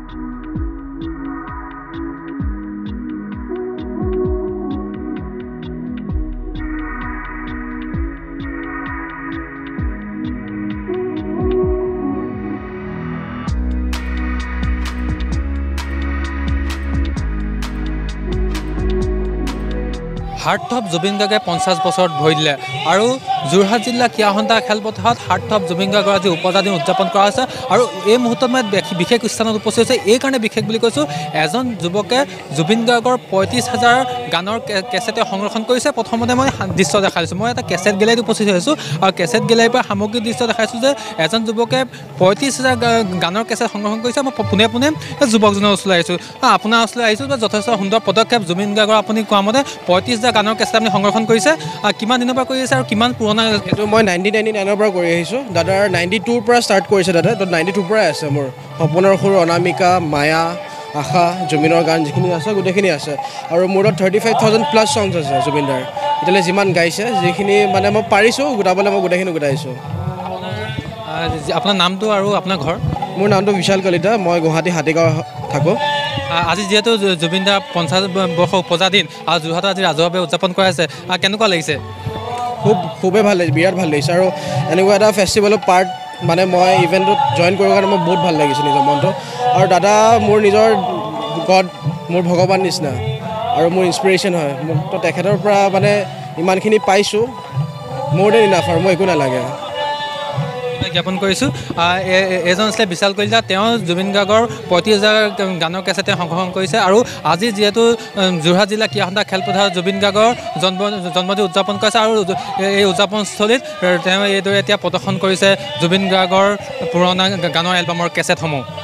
Heartthrob Zubeen গাৰ্গে 50 বছৰত ভৰি দিলে আৰু যোৰহাট জিলা কিয়াহন্তা খেলপথাৰত হাৰ্টথ্ৰব জুবিন গাৰ্গৰ আজি উপজা দিন উদযাপন কৰা হৈছে আৰু এই মুহূৰ্তত মই বিশেষ স্থানত উপস্থিত হৈছে। এই কাৰণে বিশেষ বুলি কৈছোঁ, এজন যুৱকে জুবিন গাৰ্গৰ 35,000 গানৰ কেছেটে সংৰক্ষণ কৰিছে। প্ৰথমতে মই দৃশ্য দেখাইছোঁ, মই এটা কেছেট গেলেৰীত উপস্থিত হৈছোঁ আৰু কেছেট গেলেৰীৰ পৰা সামগ্ৰিক দৃশ্য দেখাইছোঁ যে এজন যুৱকে 35,000 গানৰ কেছেট সংৰক্ষণ কৰিছে। মই পোনে পোনে যুৱকজনৰ ওচৰলৈ আহিছোঁ, আপোনাৰ ওচৰলৈ আহিছোঁ। যথেষ্ট সুন্দৰ পদক্ষেপ জুবিন গাৰ্গৰ। আপুনি কোৱা মতে 35,000 গানৰ কেছেট আপুনি সংৰক্ষণ কৰিছে, কিমান দিনৰ পৰা কৰি আছে আৰু কিমান পুৰণা? এইটো মই 1999ৰ পৰা কৰি আহিছোঁ। দাদাৰ 92ৰ পৰা ষ্টাৰ্ট কৰিছে দাদা, তো 92ৰ পৰাই আছে মোৰ। সপোনৰ সুৰ, অনামিকা, মায়া, আশা, জুবিনৰ গান যিখিনি আছে গোটেইখিনি আছে আৰু মোৰ তাত 35,000+ ছংছ আছে জুবিনদাৰ। এতিয়ালৈ যিমান গাইছে, যিখিনি মানে মই পাৰিছোঁ গোটাবলৈ, মই গোটেইখিনি গোটাইছোঁ। আপোনাৰ নামটো আৰু আপোনাৰ ঘৰ? মোৰ নামটো বিশাল কলিতা, মই গুৱাহাটী হাতীগাঁও থাকোঁ। আজি যিহেতু জুবিনদাৰ 50 বৰ্ষ উপজা দিন আৰু যোৰহাটত আজি ৰাজহুৱাভাৱে উদযাপন কৰা হৈছে, কেনেকুৱা লাগিছে? খুবেই ভাল লাগিছে, বিৰাট ভাল লাগিছে আৰু এনেকুৱা এটা ফেষ্টিভেলৰ পাৰ্ট মানে মই ইভেণ্টটোত জইন কৰাৰ কাৰণে মই বহুত ভাল লাগিছে নিজৰ মনটো। আৰু দাদা মোৰ নিজৰ গড, মোৰ ভগৱান নিচিনা আৰু মোৰ ইনস্পিৰেশ্যন হয়। মোক তো তেখেতৰ পৰা মানে ইমানখিনি পাইছোঁ, মোৰ দেন ইনাফ আৰু মই একো নালাগে। জ্ঞাপন কৰিছোঁ। এজন আছিলে বিশাল কলিতা, তেওঁ জুবিন গাৰ্গৰ 35,000 গানৰ কেছেটে সংৰক্ষণ কৰিছে আৰু আজি যিহেতু যোৰহাট জিলা কিয়াহন্তা খেলপথাৰত জুবিন গাৰ্গৰ জন্মদিন উদযাপন কৰিছে আৰু এই উদযাপনস্থলীত তেওঁ এইদৰে এতিয়া প্ৰদৰ্শন কৰিছে জুবিন গাৰ্গৰ পুৰণা গানৰ এলবামৰ কেছেটসমূহ।